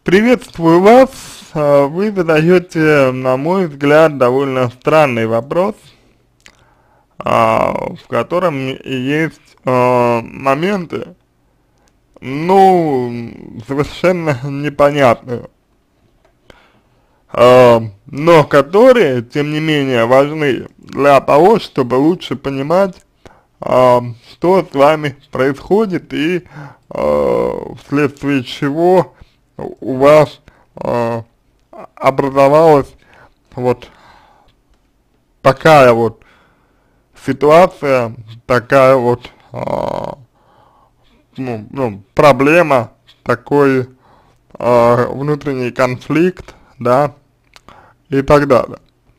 Приветствую вас. Вы задаете, на мой взгляд, довольно странный вопрос, в котором есть моменты, ну, совершенно непонятные, но которые, тем не менее, важны для того, чтобы лучше понимать, что с вами происходит и вследствие чего у вас образовалась вот такая вот ситуация, такая вот проблема, такой внутренний конфликт, да, и так далее.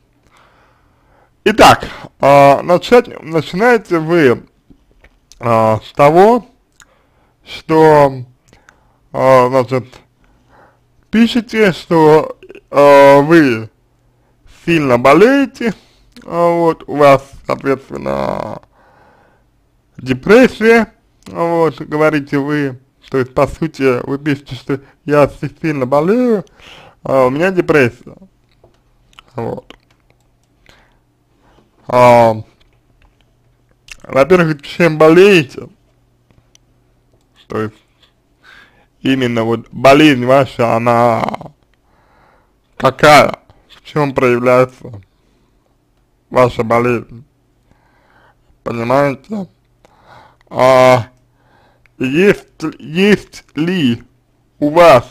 Итак, начинаете вы с того, что, значит, пишете, что вы сильно болеете, вот, у вас, соответственно, депрессия, вот, говорите вы, то есть, по сути, вы пишете, что я сильно болею, у меня депрессия, вот. Во-первых, чем болеете, то есть, именно вот болезнь ваша, она какая, в чем проявляется ваша болезнь, понимаете? Есть ли у вас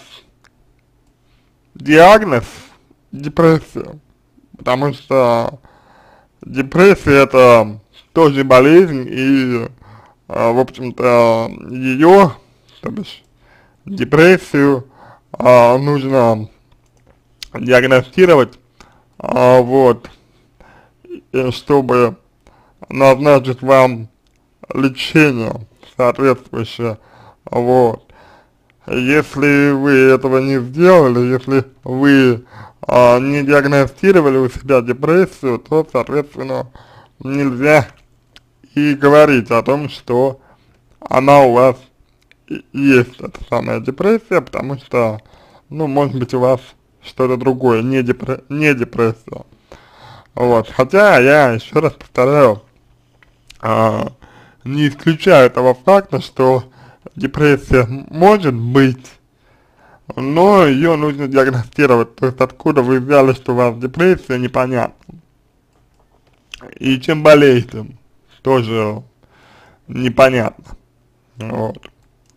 диагноз депрессия? Потому что депрессия это тоже болезнь, и, в общем-то, ее, то бишь, депрессию нужно диагностировать, вот, чтобы назначить вам лечение соответствующее, вот. Если вы этого не сделали, если вы не диагностировали у себя депрессию, то, соответственно, нельзя и говорить о том, что она у вас есть, эта самая депрессия, потому что, ну, может быть, у вас что-то другое, не депрессия. Вот, хотя я еще раз повторяю, не исключаю этого факта, что депрессия может быть, но ее нужно диагностировать, то есть откуда вы взяли, что у вас депрессия, непонятно. И чем болеете, тоже непонятно. Вот.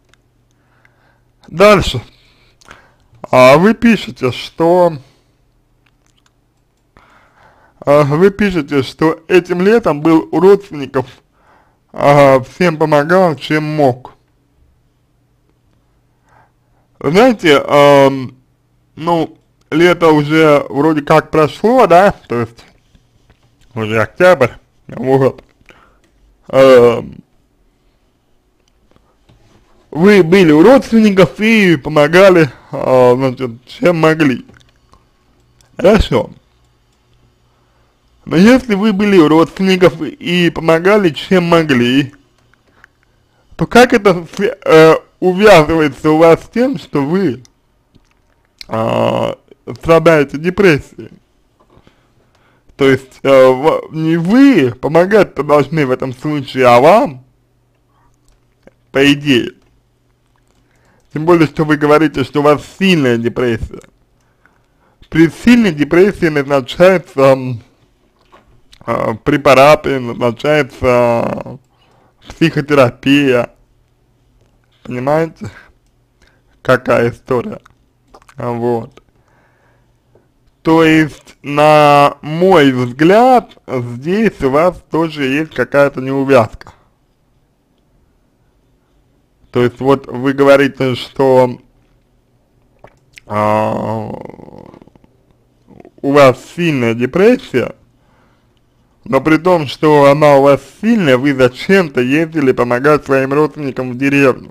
Дальше. Вы пишете, что этим летом был у родственников, всем помогал, чем мог. Знаете, ну, лето уже вроде как прошло, да, то есть уже октябрь, вот. Вы были у родственников и помогали, значит, чем могли. Хорошо. Но если вы были у родственников и помогали, чем могли, то как это увязывается у вас с тем, что вы страдаете депрессией? То есть не вы помогать-то должны в этом случае, а вам, по идее. Тем более, что вы говорите, что у вас сильная депрессия. При сильной депрессии назначается препараты, назначается психотерапия. Понимаете, какая история? Вот. То есть, на мой взгляд, здесь у вас тоже есть какая-то неувязка. То есть, вот вы говорите, что у вас сильная депрессия, но при том, что она у вас сильная, вы зачем-то ездили помогать своим родственникам в деревню.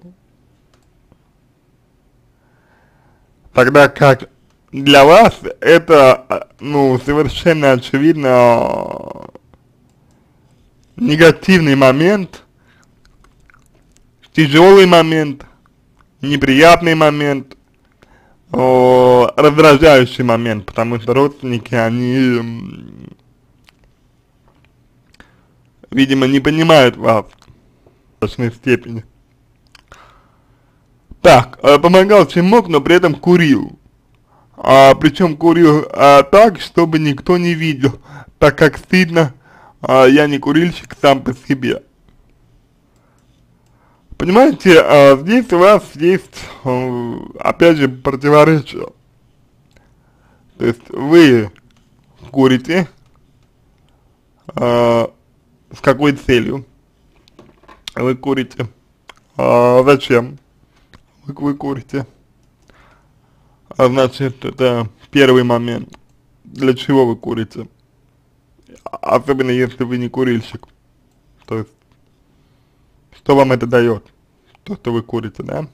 Тогда как для вас это, ну, совершенно очевидно негативный момент, тяжелый момент, неприятный момент, раздражающий момент, потому что родственники, они, видимо, не понимают вас в достаточной степени. Так, помогал чем мог, но при этом курил. Причем курил так, чтобы никто не видел, так как стыдно, я не курильщик сам по себе. Понимаете, здесь у вас есть, опять же, противоречие. То есть вы курите, с какой целью вы курите, зачем вы курите, значит, это первый момент, для чего вы курите, особенно если вы не курильщик, то есть, что вам это дает, то, что вы курите, да?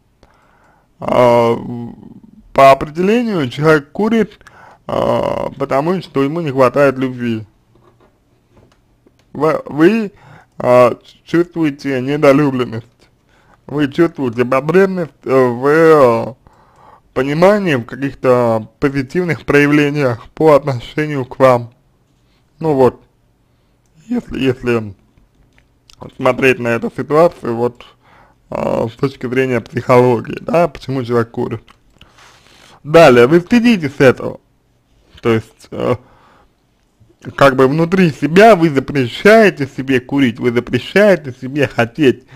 По определению человек курит, потому что ему не хватает любви. Вы чувствуете недолюбленность, вы чувствуете потребность в понимании, в каких-то позитивных проявлениях по отношению к вам. Ну вот, если смотреть на эту ситуацию, вот, с точки зрения психологии, да, почему человек курит. Далее, вы стыдитесь этого, то есть, как бы внутри себя вы запрещаете себе курить, вы запрещаете себе хотеть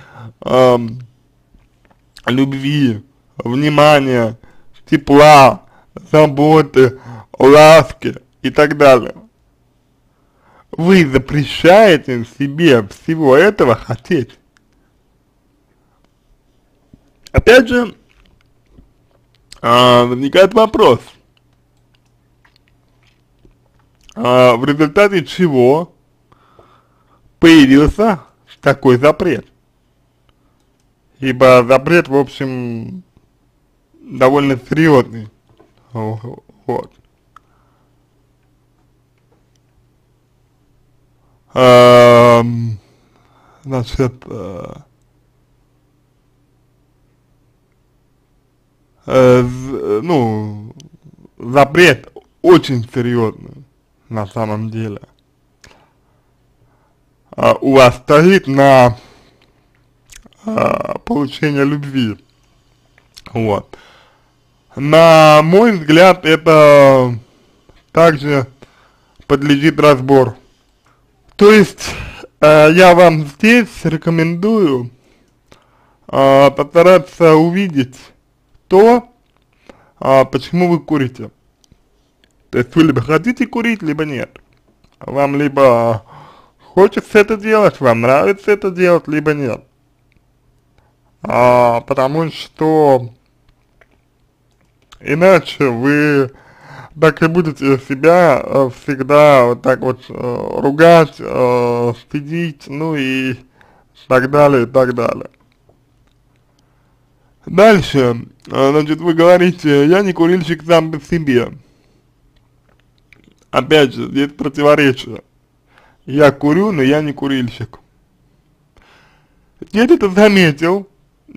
любви, внимания, тепла, заботы, ласки и так далее. Вы запрещаете себе всего этого хотеть. Опять же, возникает вопрос, в результате чего появился такой запрет. Ибо запрет, в общем, довольно серьезный. Вот. Значит, ну, запрет очень серьезный на самом деле. У вас стоит на получение любви. Вот. На мой взгляд, это также подлежит разбору. То есть, я вам здесь рекомендую постараться увидеть то, почему вы курите. То есть, вы либо хотите курить, либо нет. Вам либо хочется это делать, вам нравится это делать, либо нет. Потому что иначе вы так и будете себя всегда вот так вот ругать, стыдить, ну и так далее, и так далее. Дальше, значит, вы говорите, я не курильщик сам по себе. Опять же, здесь противоречие. Я курю, но я не курильщик. Дед это заметил,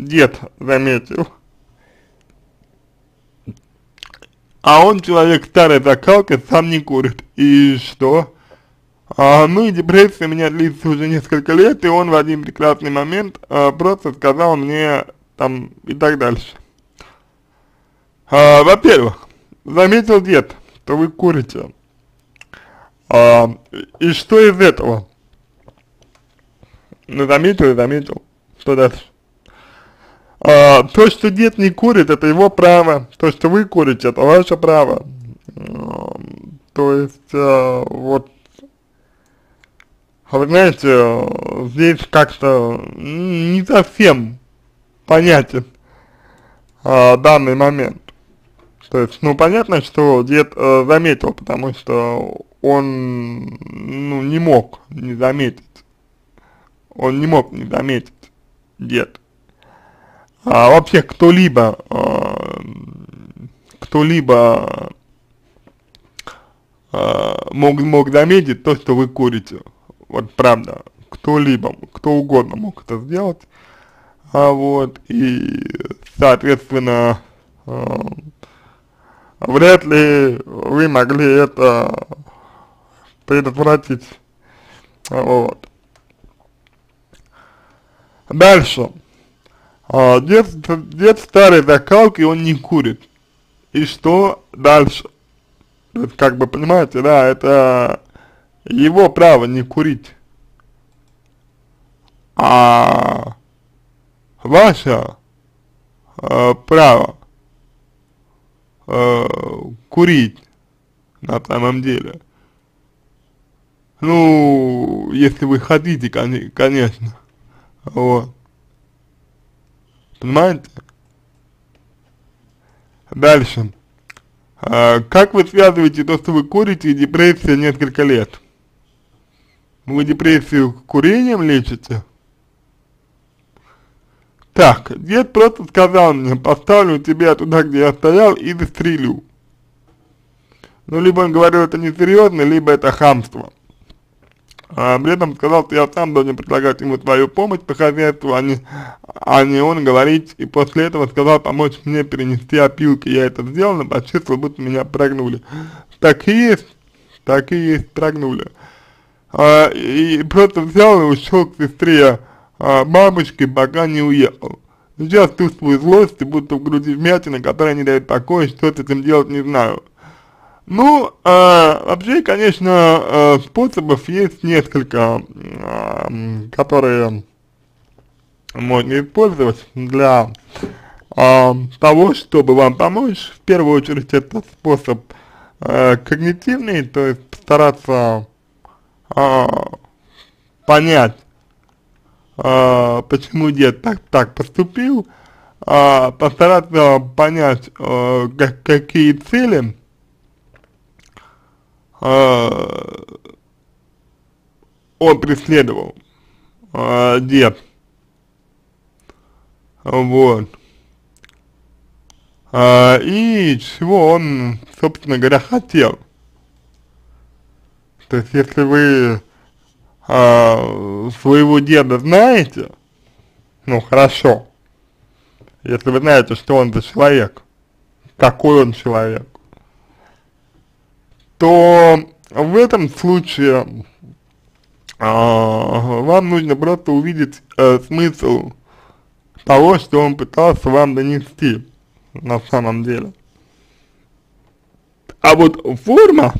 а он человек старой закалки, сам не курит. И что? Ну и депрессия у меня длится уже несколько лет, и он в один прекрасный момент просто сказал мне там и так дальше. Во-первых, заметил дед, что вы курите. И что из этого? Ну заметил и заметил. Что дальше? То, что дед не курит, это его право. То, что вы курите, это ваше право. То есть, вот, вы знаете, здесь как-то не совсем понятен данный момент. То есть, ну, понятно, что дед заметил, потому что он, ну, не мог не заметить. Он не мог не заметить, дед. Вообще кто-либо мог заметить то, что вы курите. Вот правда, кто-либо, кто угодно мог это сделать. Вот, и, соответственно, вряд ли вы могли это предотвратить. Вот. Дальше. Дед старой закалки, он не курит. И что дальше? То есть, как бы, понимаете, да, это его право не курить. А ваше право курить на самом деле. Ну, если вы хотите, конечно. Вот. Понимаете? Дальше. Как вы связываете то, что вы курите, и депрессия несколько лет? Вы депрессию курением лечите? Так, дед просто сказал мне, поставлю тебя туда, где я стоял, и застрелю. Ну, либо он говорил это несерьезно, либо это хамство. При этом сказал, что я сам должен предлагать ему свою помощь по хозяйству, а не он говорить, и после этого сказал помочь мне перенести опилки. Я это сделал, но почувствовал, будто меня прогнули. Так и есть, прогнули. И просто взял и ушел к сестре бабушки, пока не уехал. Сейчас чувствую злость, и будто в груди вмятина, которая не дает покоя, что с этим делать не знаю. Ну, вообще, конечно, способов есть несколько, которые можно использовать для того, чтобы вам помочь. В первую очередь, это способ когнитивный, то есть постараться понять, почему дед так поступил, постараться понять, какие цели он преследовал, дед, вот, и чего он, собственно говоря, хотел. То есть, если вы своего деда знаете, ну, хорошо, если вы знаете, что он за человек, какой он человек, то в этом случае вам нужно просто увидеть смысл того, что он пытался вам донести на самом деле. А вот форма,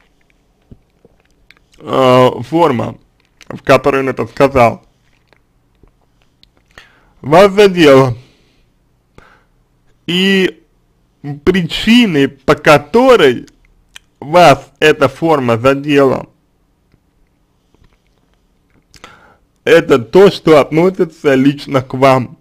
в которой он это сказал, вас задела. И причиной, по которой вас эта форма задела, это то, что относится лично к вам.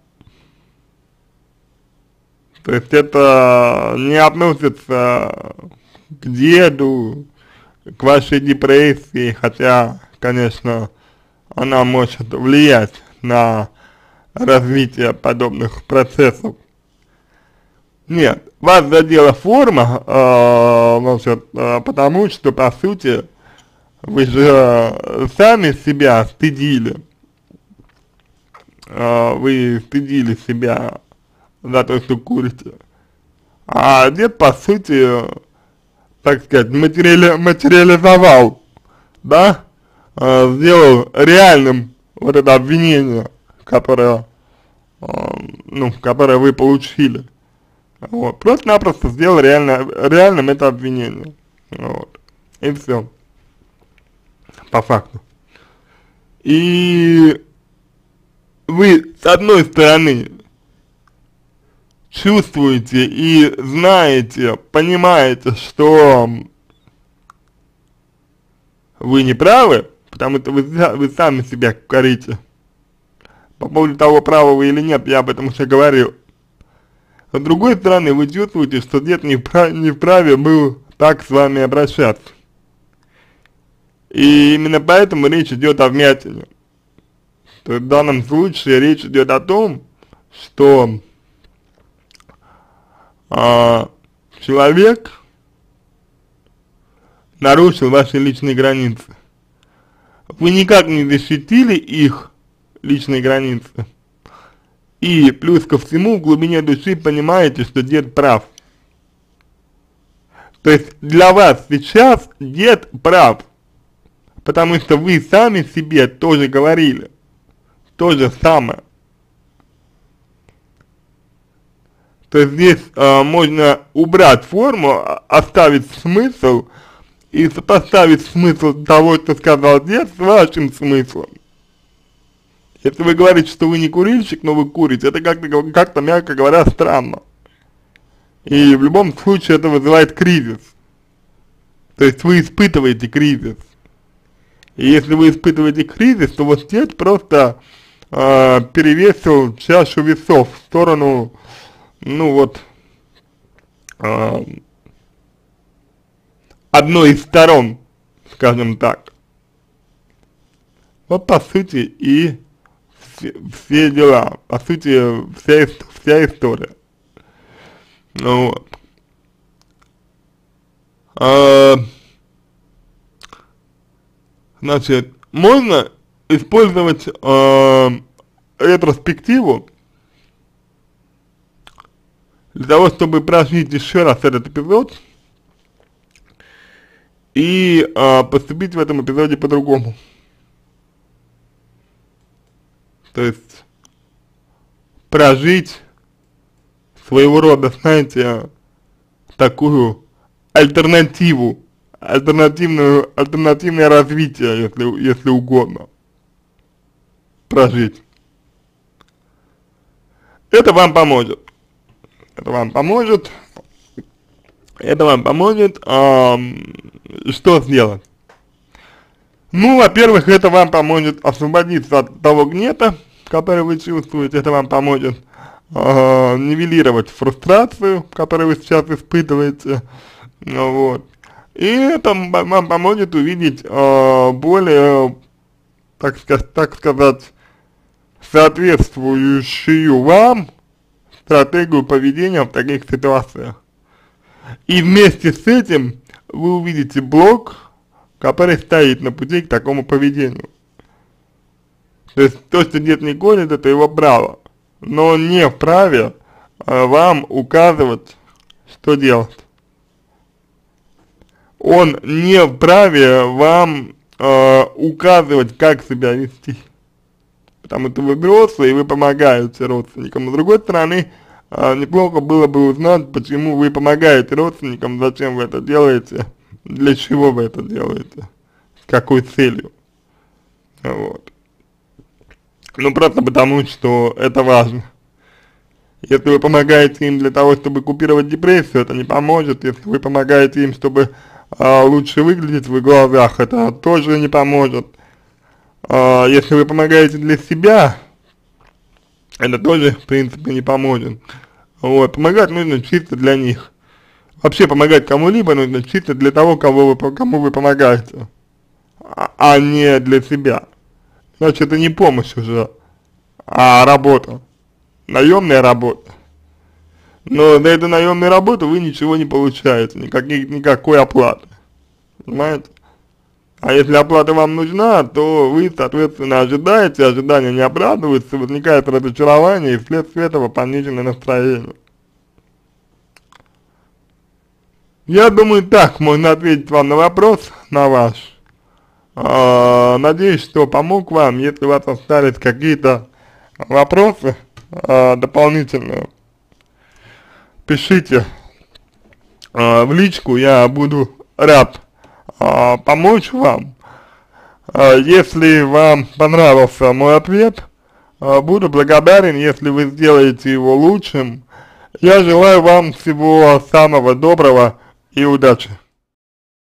То есть это не относится к деду, к вашей депрессии, хотя, конечно, она может влиять на развитие подобных процессов. Нет, вас задела форма, значит, потому что, по сути, вы же сами себя стыдили. Вы стыдили себя за то, что курите. А дед, по сути, так сказать, материализовал, да, сделал реальным вот это обвинение, которое, ну, которое вы получили. Вот, просто-напросто сделал реальным это обвинение. Вот. И все. По факту. И вы, с одной стороны, чувствуете и знаете, понимаете, что вы не правы, потому что вы сами себя корите. По поводу того, правы вы или нет, я об этом уже говорил. С другой стороны, вы чувствуете, что дед не вправе был так с вами обращаться. И именно поэтому речь идет о вмятине. То есть в данном случае речь идет о том, что человек нарушил ваши личные границы. Вы никак не защитили их личные границы. И плюс ко всему в глубине души понимаете, что дед прав. То есть для вас сейчас нет прав, потому что вы сами себе тоже говорили то же самое. То есть здесь можно убрать форму, оставить смысл и сопоставить смысл того, что сказал дед, с вашим смыслом. Если вы говорите, что вы не курильщик, но вы курите, это как-то, мягко говоря, странно. И в любом случае это вызывает кризис. То есть вы испытываете кризис. И если вы испытываете кризис, то вот дед просто перевесил чашу весов в сторону, ну вот, одной из сторон, скажем так. Вот по сути и все дела, по сути вся история. Ну вот. Значит, можно использовать ретроспективу для того, чтобы прожить еще раз этот эпизод и поступить в этом эпизоде по-другому. То есть прожить своего рода, знаете, такую альтернативное развитие, если угодно, прожить. Это вам поможет. Что сделать? Ну, во-первых, это вам поможет освободиться от того гнета, который вы чувствуете, это вам поможет нивелировать фрустрацию, которую вы сейчас испытываете, вот. И это вам поможет увидеть более, так сказать, соответствующую вам стратегию поведения в таких ситуациях. И вместе с этим вы увидите блок, который стоит на пути к такому поведению. То есть то, что дед не гонит, это его право, но он не вправе вам указывать, что делать. Он не вправе вам указывать, как себя вести. Потому что вы взрослые и вы помогаете родственникам. Но с другой стороны, неплохо было бы узнать, почему вы помогаете родственникам, зачем вы это делаете, для чего вы это делаете, с какой целью. Вот. Ну просто потому, что это важно. Если вы помогаете им для того, чтобы купировать депрессию, это не поможет. Если вы помогаете им, чтобы лучше выглядеть в их глазах, это тоже не поможет. Если вы помогаете для себя, это тоже, в принципе, не поможет. Вот, помогать нужно чисто для них. Вообще помогать кому-либо нужно чисто для того, кому вы помогаете, а не для себя. Значит, это не помощь уже, а работа, наемная работа. Но за эту наемную работу вы ничего не получаете, никакой оплаты, понимаете? А если оплата вам нужна, то вы, соответственно, ожидаете, ожидания не оправдываются, возникает разочарование и вследствие этого пониженное настроение. Я думаю, так можно ответить вам на вопрос, на ваш. Надеюсь, что помог вам. Если у вас остались какие-то вопросы дополнительные, пишите в личку, я буду рад помочь вам. Если вам понравился мой ответ, буду благодарен, если вы сделаете его лучшим. Я желаю вам всего самого доброго и удачи.